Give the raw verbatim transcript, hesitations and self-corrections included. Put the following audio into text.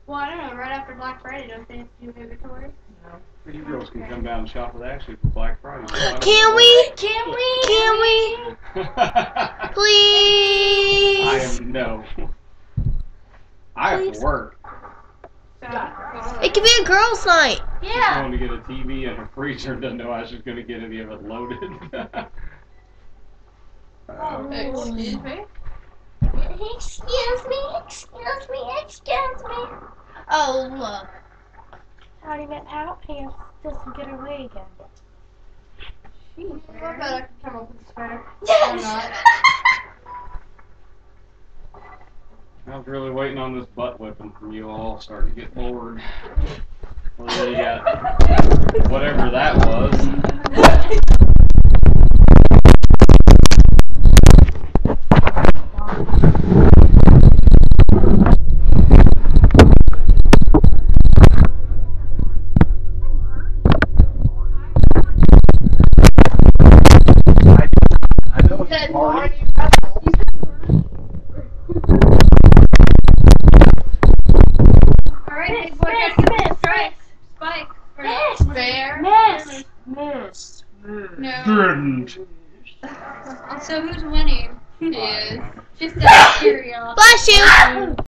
Well, I don't know. Right after Black Friday, don't they have to do inventory? No. You girls can come down and shop with Ashley for Black Friday. Can we? Can we? Can we? Please. I am no. I have to work. It could be a girls' night. She's Yeah. going to get a T V and a freezer and doesn't know how she's going to get any of it loaded. uh, Excuse me. Excuse me, excuse me, excuse me. Oh, look. How did that out pants doesn't get away again? Jeez, I bet I can come up with a sweater. Yes. not. I was really waiting on this butt whipping from you all. Starting to get bored. Well, you got whatever that was. I know it's Said hard. Alright, big boy, Miss, just miss, strike. Spike. Miss. Fair. Miss. Miss. No. Didn't. So who's winning is just out of curiosity. Bless you.